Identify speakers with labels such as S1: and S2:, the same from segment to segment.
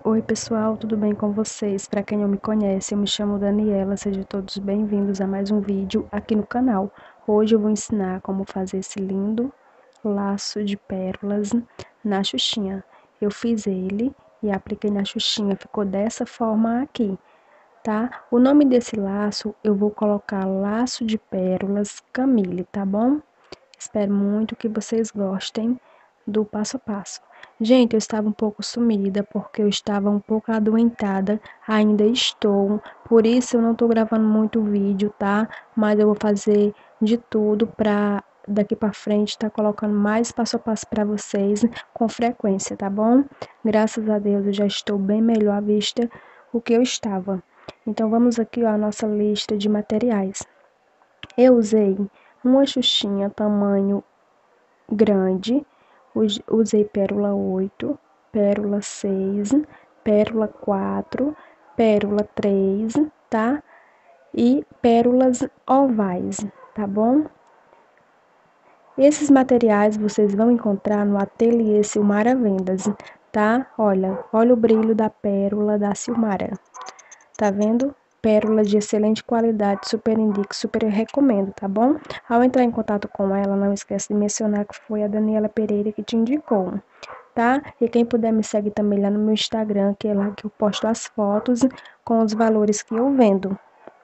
S1: Oi pessoal, tudo bem com vocês? Para quem não me conhece, eu me chamo Daniela, sejam todos bem-vindos a mais um vídeo aqui no canal. Hoje eu vou ensinar como fazer esse lindo laço de pérolas na xuxinha. Eu fiz ele e apliquei na xuxinha, ficou dessa forma aqui, tá? O nome desse laço eu vou colocar Laço de Pérolas Camille, tá bom? Espero muito que vocês gostem do passo a passo. Gente, eu estava um pouco sumida porque eu estava um pouco adoentada, ainda estou, por isso eu não estou gravando muito vídeo, tá? Mas eu vou fazer de tudo para daqui para frente estar colocando mais passo a passo para vocês com frequência, tá bom? Graças a Deus eu já estou bem melhor à vista do que eu estava. Então vamos aqui ó, a nossa lista de materiais. Eu usei uma xuxinha tamanho grande, usei pérola 8, pérola 6, pérola 4, pérola 3, tá? E pérolas ovais, tá bom? Esses materiais vocês vão encontrar no ateliê Silmara Vendas, tá? Olha o brilho da pérola da Silmara. Tá vendo? Pérola de excelente qualidade, super indico, super recomendo, tá bom? Ao entrar em contato com ela, não esquece de mencionar que foi a Daniela Pereira que te indicou, tá? E quem puder me segue também lá no meu Instagram, que é lá que eu posto as fotos com os valores que eu vendo.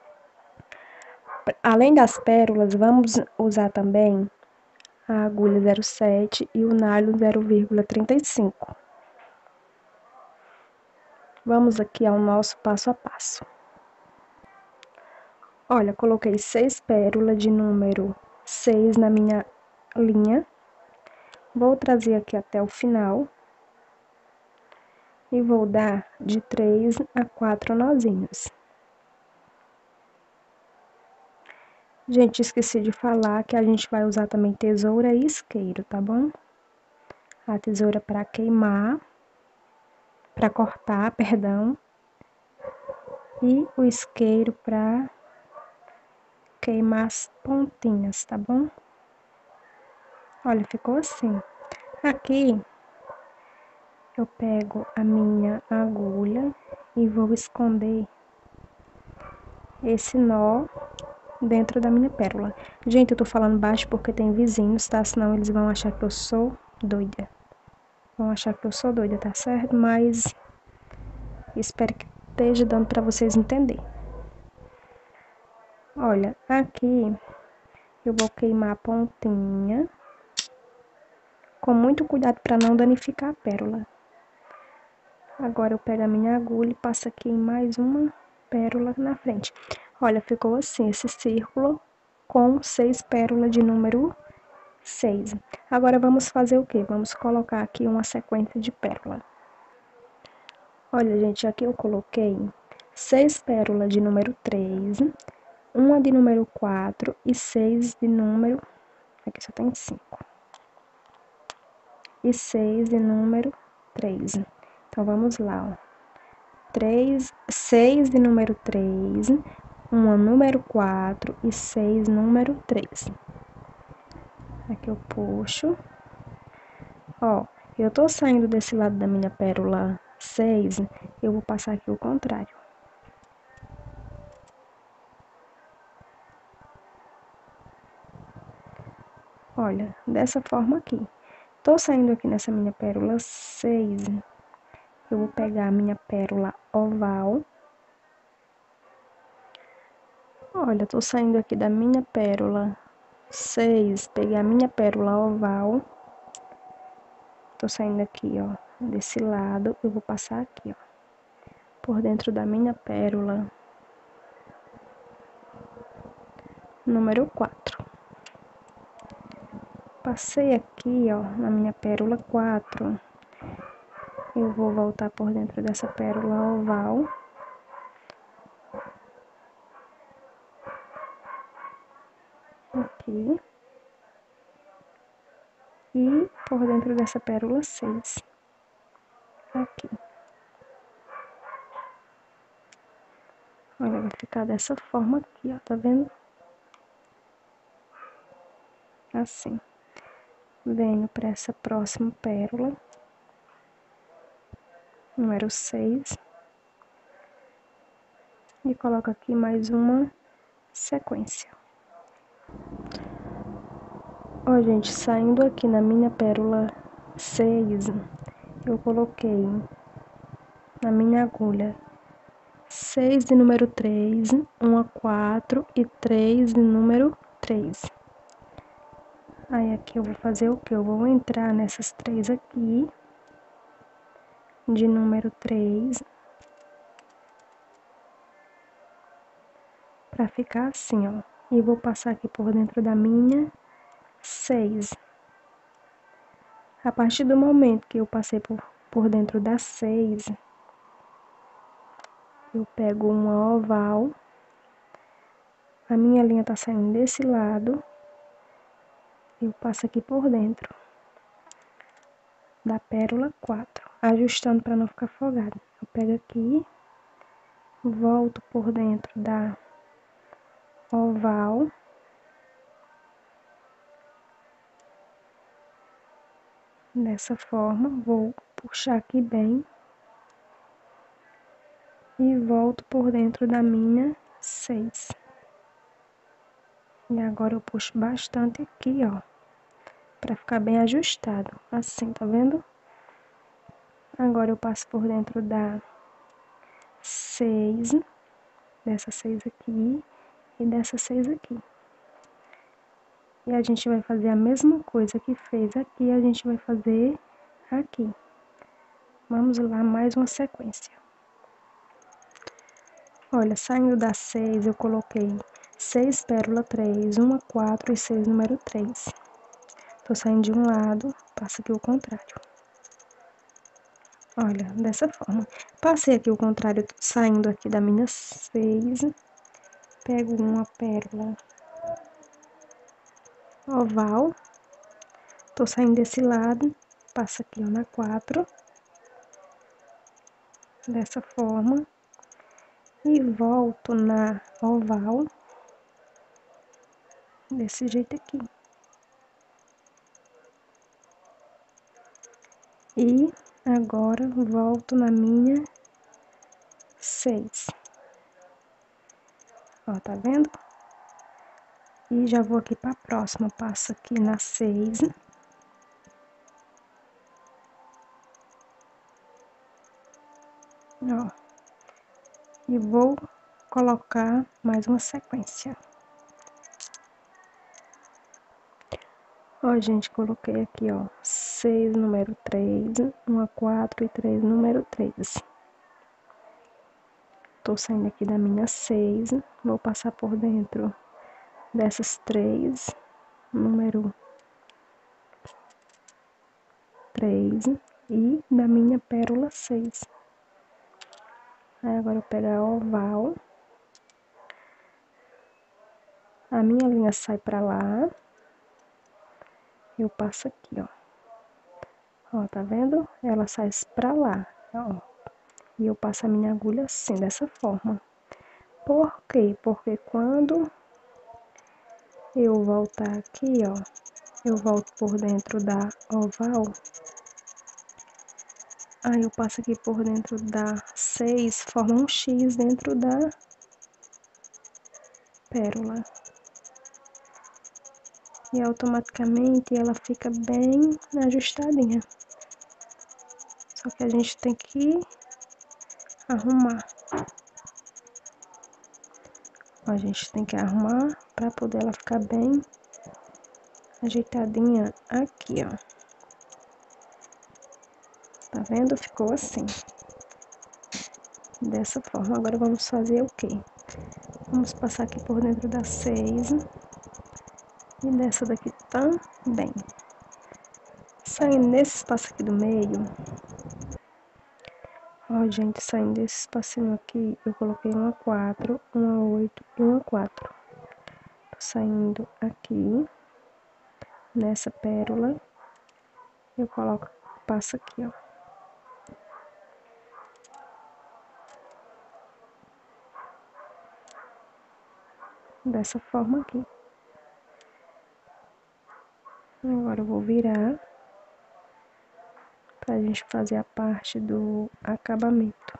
S1: Além das pérolas, vamos usar também a agulha 07 e o nylon 0,35. Vamos aqui ao nosso passo a passo. Olha, coloquei 6 pérolas de número 6 na minha linha. Vou trazer aqui até o final. E vou dar de 3 a 4 nozinhos. Gente, esqueci de falar que a gente vai usar também tesoura e isqueiro, tá bom? A tesoura para queimar, para cortar, perdão. E o isqueiro para queimar as pontinhas, tá bom? Olha, ficou assim. Aqui eu pego a minha agulha e vou esconder esse nó dentro da minha pérola. Gente, eu tô falando baixo porque tem vizinhos, tá? Senão eles vão achar que eu sou doida. Vão achar que eu sou doida, tá certo? Mas espero que esteja dando pra vocês entenderem. Olha, aqui eu vou queimar a pontinha com muito cuidado para não danificar a pérola. Agora eu pego a minha agulha e passo aqui em mais uma pérola na frente. Olha, ficou assim, esse círculo com 6 pérolas de número 6. Agora vamos fazer o quê? Vamos colocar aqui uma sequência de pérola. Olha, gente, aqui eu coloquei 6 pérolas de número 3, uma de número 4 e 6 de número... Aqui só tem 5. E 6 de número 3. Então, vamos lá, ó. 6 de número 3, uma número 4 e 6 número 3. Aqui eu puxo. Ó, eu tô saindo desse lado da minha pérola 6, eu vou passar aqui o contrário. Olha, dessa forma aqui. Tô saindo aqui nessa minha pérola 6, eu vou pegar a minha pérola oval. Olha, tô saindo aqui da minha pérola 6, peguei a minha pérola oval. Tô saindo aqui, ó, desse lado, eu vou passar aqui, ó, por dentro da minha pérola número 4. Passei aqui, ó, na minha pérola 4. Eu vou voltar por dentro dessa pérola oval. Aqui. E por dentro dessa pérola 6. Aqui. Olha, vai ficar dessa forma aqui, ó, tá vendo? Assim. Venho para essa próxima pérola. número 6. E coloco aqui mais uma sequência. Ó, gente, saindo aqui na minha pérola 6, eu coloquei na minha agulha 6 de número 3, uma 4 e 3 de número 3. Aí aqui eu vou fazer o que? Eu vou entrar nessas 3 aqui, de número 3, pra ficar assim, ó. E vou passar aqui por dentro da minha 6. A partir do momento que eu passei por dentro da 6, eu pego uma oval, a minha linha tá saindo desse lado, eu passo aqui por dentro da pérola 4, ajustando para não ficar folgado. Eu pego aqui, volto por dentro da oval, dessa forma, vou puxar aqui bem e volto por dentro da minha 6. E agora eu puxo bastante aqui, ó, pra ficar bem ajustado, assim, tá vendo? Agora eu passo por dentro da 6, dessa 6 aqui e dessa 6 aqui. E a gente vai fazer a mesma coisa que fez aqui, a gente vai fazer aqui. Vamos lá, mais uma sequência. Olha, saindo da 6, eu coloquei 6 pérola 3, uma 4 e 6 número 3. Tô saindo de um lado, passo aqui o contrário. Olha, dessa forma. Passei aqui o contrário, saindo aqui da minha 6, pego uma pérola oval, tô saindo desse lado, passo aqui ó, na 4, dessa forma, e volto na oval, desse jeito aqui. E agora volto na minha 6. Ó, tá vendo? E já vou aqui pra próxima, passo aqui na 6. Ó. E vou colocar mais uma sequência. Ó, gente, coloquei aqui, ó, 6 número 3, uma 4 e 3 número 3. Tô saindo aqui da minha 6, vou passar por dentro dessas 3, número 3 e da minha pérola 6. Aí agora eu pego a oval, a minha linha sai pra lá, eu passo aqui, ó. Ó, tá vendo? Ela sai pra lá, ó. E eu passo a minha agulha assim, dessa forma. Por quê? Porque quando eu voltar aqui, ó, eu volto por dentro da oval, aí eu passo aqui por dentro da 6, forma um X dentro da pérola. E automaticamente ela fica bem ajustadinha. Só que a gente tem que arrumar. A gente tem que arrumar para poder ela ficar bem ajeitadinha aqui, ó. Tá vendo? Ficou assim. Dessa forma. Agora vamos fazer o quê? Vamos passar aqui por dentro da 6. E dessa daqui também. Saindo nesse espaço aqui do meio. Ó, gente, saindo desse espacinho aqui, eu coloquei uma 4, uma 8 e uma 4. Tô saindo aqui, nessa pérola, eu coloco, passo aqui, ó. Dessa forma aqui. Agora eu vou virar, pra pra gente fazer a parte do acabamento.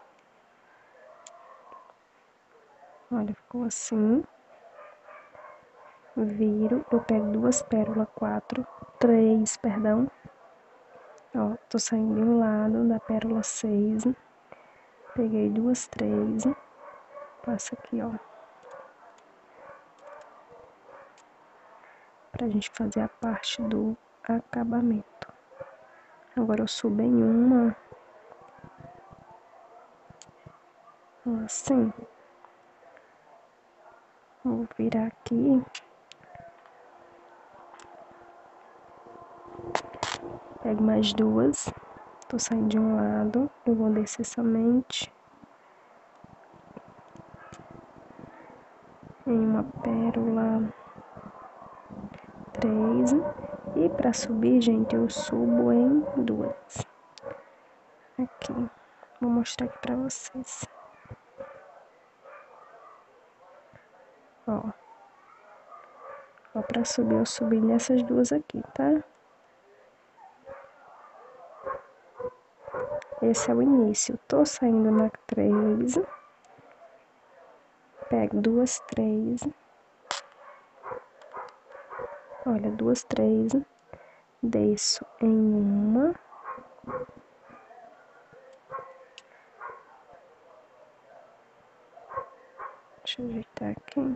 S1: Olha, ficou assim. Viro, eu pego duas pérolas, três, perdão. Ó, tô saindo de um lado da pérola 6. Peguei duas, três. Passa aqui, ó. Pra gente fazer a parte do acabamento. Agora eu subo em uma. Assim. Vou virar aqui. Pego mais duas. Tô saindo de um lado. Eu vou descer somente em uma pérola 3. E pra subir, gente, eu subo em duas. Aqui. Vou mostrar aqui pra vocês. Ó. Ó, pra subir, eu subi nessas duas aqui, tá? Esse é o início. Tô saindo na 3. Pego duas, 3. Olha, duas, 3. Desço em uma. Deixa eu ajeitar aqui.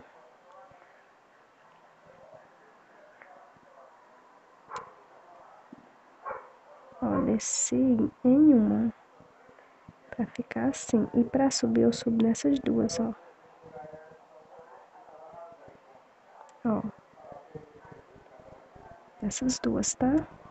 S1: Ó, desci em uma. Pra ficar assim. E pra subir, eu subo nessas duas, ó. Ó. Essas duas, tá?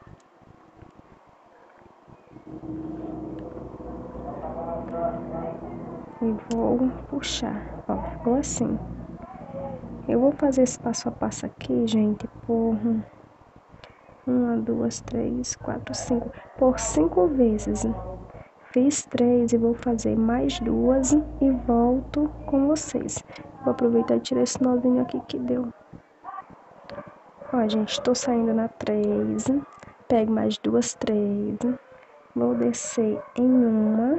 S1: E vou puxar. Ó, ficou assim. Eu vou fazer esse passo a passo aqui, gente, por 1, 2, 3, 4, 5. Por 5 vezes. Fiz 3 e vou fazer mais duas e volto com vocês. Vou aproveitar e tirar esse nozinho aqui que deu. Ó, gente, tô saindo na 3. Pego mais duas, 3. Vou descer em uma.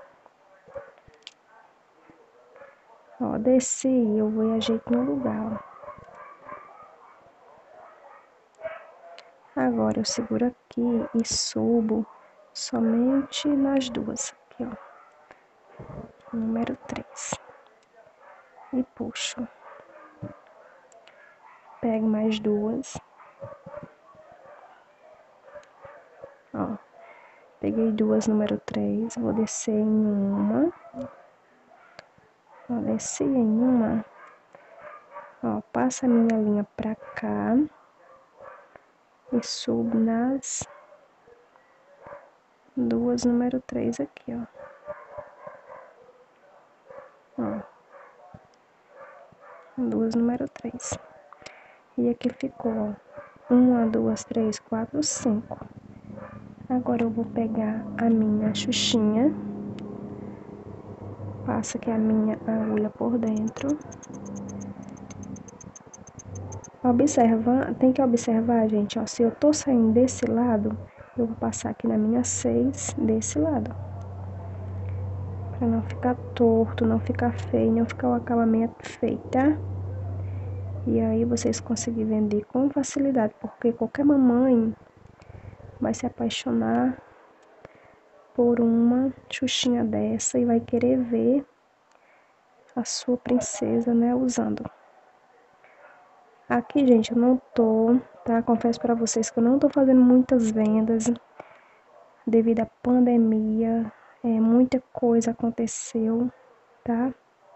S1: Ó, desci, eu vou e ajeito no lugar, ó. Agora eu seguro aqui e subo somente nas duas, aqui, ó. Número 3. E puxo. Pego mais duas. Ó. Peguei duas, número 3. Vou descer em uma. Ó, desci em uma. Ó, passa a minha linha pra cá. E subo nas duas, número 3 aqui, ó. Ó. Duas, número 3. E aqui ficou, ó. 1, 2, 3, 4, 5. Agora eu vou pegar a minha xuxinha. Passa aqui a minha agulha por dentro. Observa, tem que observar, gente, ó. Se eu tô saindo desse lado, eu vou passar aqui na minha 6 desse lado. Pra não ficar torto, não ficar feio, não ficar o acabamento feio, tá? E aí vocês conseguirem vender com facilidade, porque qualquer mamãe vai se apaixonar por uma xuxinha dessa e vai querer ver a sua princesa, né, usando. Aqui, gente, eu não tô, tá? Confesso pra vocês que eu não tô fazendo muitas vendas devido à pandemia. Muita coisa aconteceu, tá?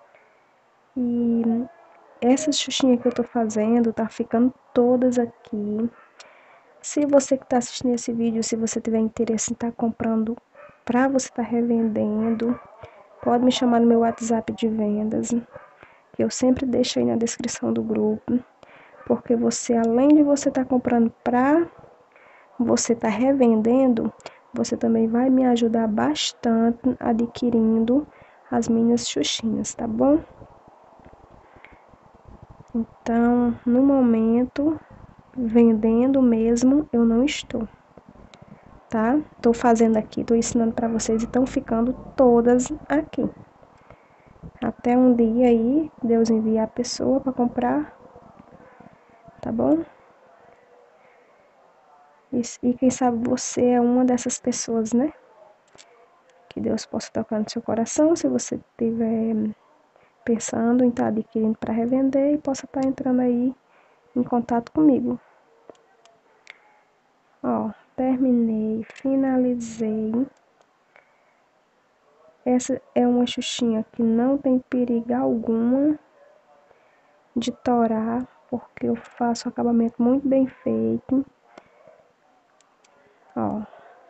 S1: E essas xuxinhas que eu tô fazendo, tá ficando todas aqui. Se você que tá assistindo esse vídeo, se você tiver interesse em estar comprando pra você estar revendendo, pode me chamar no meu WhatsApp de vendas, que eu sempre deixo aí na descrição do grupo. Porque você, além de você estar comprando pra você estar revendendo, você também vai me ajudar bastante adquirindo as minhas xuxinhas, tá bom? Então, no momento, vendendo mesmo, eu não estou. tá? Tô fazendo aqui, tô ensinando pra vocês e estão ficando todas aqui. Até um dia aí, Deus envia a pessoa pra comprar, tá bom? E quem sabe você é uma dessas pessoas, né? Que Deus possa tocar no seu coração, se você estiver pensando em estar adquirindo para revender e possa estar entrando aí em contato comigo. Ó, terminei, finalizei. Essa é uma xuxinha que não tem perigo alguma de torar, porque eu faço um acabamento muito bem feito. Ó.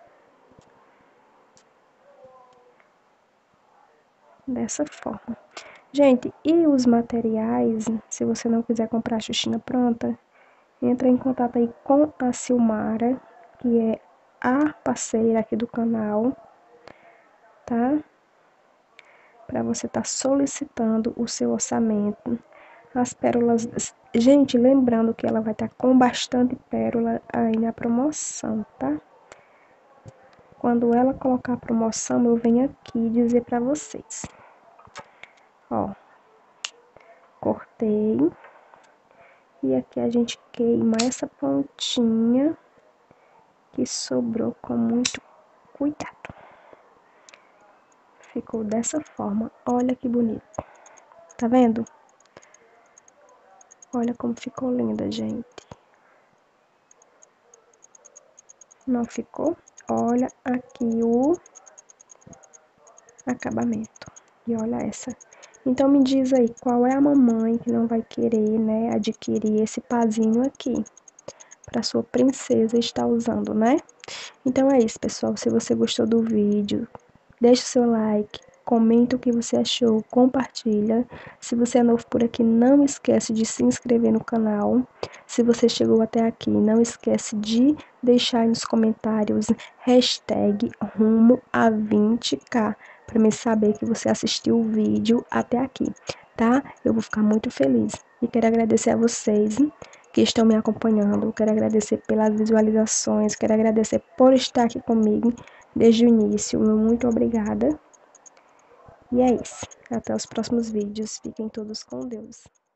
S1: Dessa forma. Gente, e os materiais, se você não quiser comprar a xuxinha pronta, entra em contato aí com a Silmara, que é a parceira aqui do canal, tá? Para você estar solicitando o seu orçamento. As pérolas, gente, lembrando que ela vai estar com bastante pérola aí na promoção, tá? Quando ela colocar a promoção, eu venho aqui dizer para vocês. Ó, cortei. E aqui a gente queima essa pontinha que sobrou com muito cuidado. Ficou dessa forma. Olha que bonito. Tá vendo? Olha como ficou linda, gente. Não ficou? Olha aqui o acabamento. E olha essa. Então me diz aí, qual é a mamãe que não vai querer, né, adquirir esse pazinho aqui para sua princesa estar usando, né? Então é isso, pessoal. Se você gostou do vídeo, deixe o seu like, comenta o que você achou, compartilha. Se você é novo por aqui, não esquece de se inscrever no canal. Se você chegou até aqui, não esquece de deixar nos comentários hashtag rumo a 20k para me saber que você assistiu o vídeo até aqui, tá? Eu vou ficar muito feliz. E quero agradecer a vocês que estão me acompanhando. Quero agradecer pelas visualizações, quero agradecer por estar aqui comigo desde o início. Muito obrigada. E é isso. Até os próximos vídeos. Fiquem todos com Deus.